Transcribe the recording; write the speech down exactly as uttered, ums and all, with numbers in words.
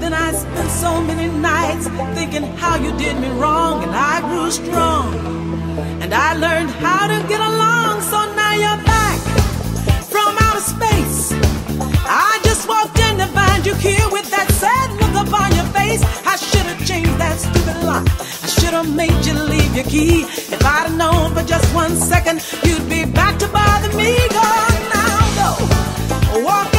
Then I spent so many nights thinking how you did me wrong, and I grew strong, and I learned how to get along. So now you're back from outer space. I just walked in to find you here with that sad look upon your face. I should have changed that stupid lock. I should have made you leave your key. If I'd have known for just one second you'd be back to bother me. Go now, go walk